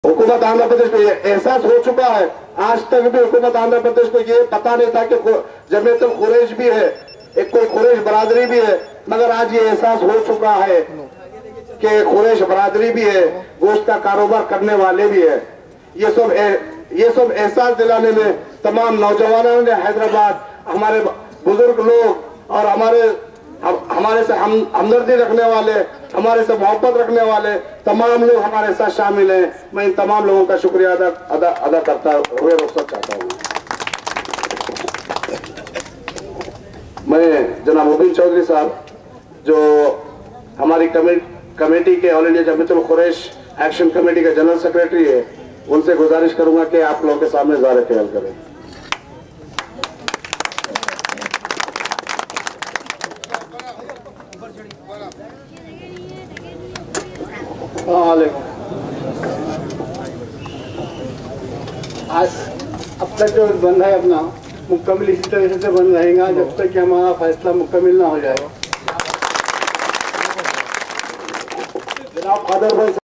हुकूमत आंध्र प्रदेश को ये एहसास हो चुका है। आज तक भी हुकूमत आंध्र प्रदेश को ये पता नहीं था कि जमीयत खुरैश भी है, एक कोई खुरैश बरादरी भी है, मगर आज ये एहसास हो चुका है कि खुरैश बरादरी भी है, गोश्त का कारोबार करने वाले भी है। ये सब एहसास दिलाने में तमाम नौजवानों ने हैदराबाद, हमारे बुजुर्ग लोग और हमारे से हमदर्दी रखने वाले, हमारे से मोहब्बत रखने वाले तमाम लोग हमारे साथ शामिल हैं। मैं इन तमाम लोगों का शुक्रिया अदा करता हुए रुखसत चाहता हूँ। मैं जनाब मुबीन चौधरी साहब जो हमारी कमेटी के all India Jamiat Quraish action committee के जनरल सेक्रेटरी है, उनसे गुजारिश करूंगा कि आप लोगों के सामने ज़ाहिर ख्याल करें। आज अब तक जो बंद है अपना मुकम्मल इसी तरह से बंद रहेगा जब तक कि हमारा फैसला मुकम्मल ना हो जाए। जनाब कादर भाई